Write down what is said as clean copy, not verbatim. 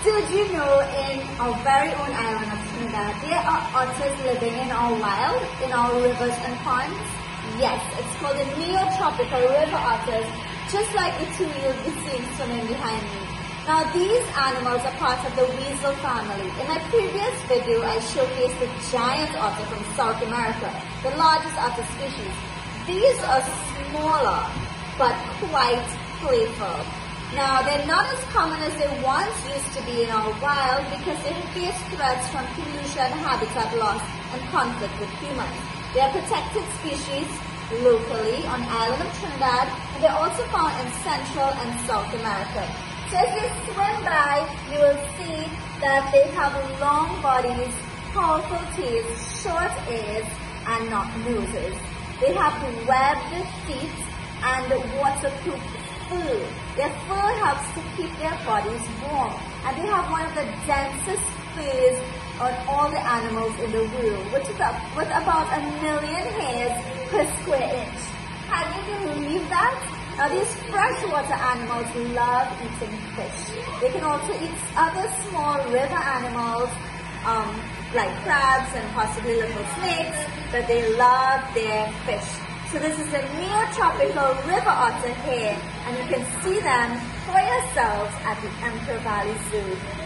Did you know in our very own island of Trinidad, there are otters living in our wild, in our rivers and ponds? Yes, it's called the Neotropical river otters, just like the two you'll be seeing swimming behind me. Now these animals are part of the weasel family. In my previous video, I showcased the giant otter from South America, the largest otter species. These are smaller, but quite playful. Now, they're not as common as they once used to be in our wild because they face threats from pollution, habitat loss, and conflict with humans. They are protected species locally on the island of Trinidad, and they're also found in Central and South America. So as you swim by, you will see that they have long bodies, powerful tails, short ears, and not noses. They have webbed feet and waterproof fur. Their fur helps to keep their bodies warm, and they have one of the densest furs on all the animals in the world, with about 1 million hairs per square inch. Can you believe that? Now these freshwater animals love eating fish. They can also eat other small river animals like crabs and possibly little snakes, but they love their fish. So this is the Neotropical river otter here, and you can see them for yourselves at the Emperor Valley Zoo.